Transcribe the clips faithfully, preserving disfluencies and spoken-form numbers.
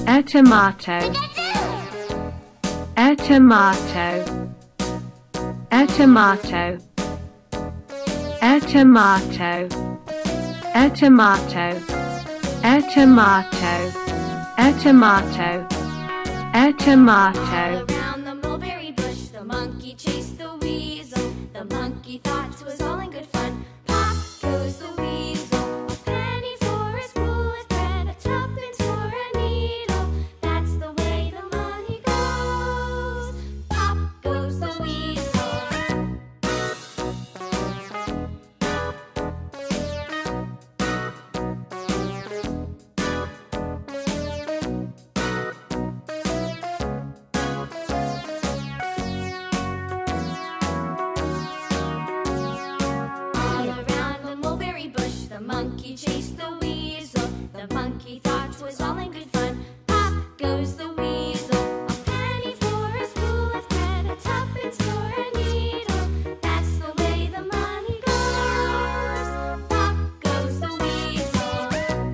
a tomato, a tomato, a tomato, a tomato, a tomato, a tomato, a tomato, a tomato. Around the mulberry bush, the monkey chased the weasel. The monkey thought it was all in good fun. Pop goes the weasel, a penny for a spool of thread, a tuppence for a needle. That's the way the money goes. Pop goes the weasel. The monkey chased the weasel. The monkey thought it was all in good fun. Pop goes the weasel, a penny for a spool of thread, a tuppence for a needle. That's the way the money goes. Pop goes the weasel.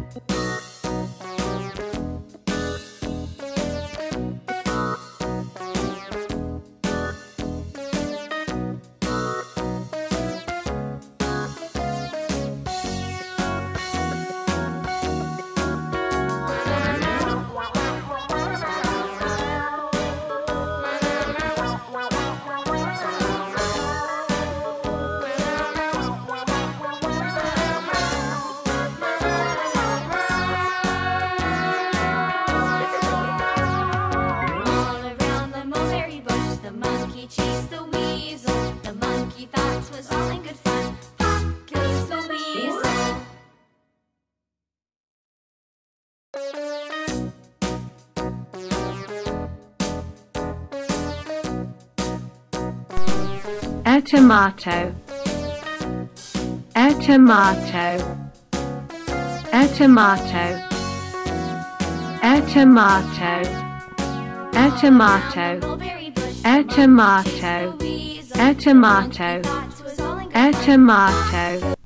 Chased the weasel. The monkey thought it was all in good fun. Pop goes the weasel. A tomato, a tomato, a tomato, a tomato, a tomato, a tomato, a tomato, a tomato.